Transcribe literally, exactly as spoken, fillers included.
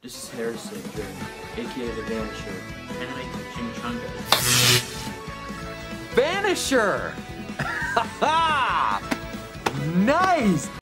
This is Harrison, aka the Vanisher. Anime Chimichanga. Vanisher! Nice!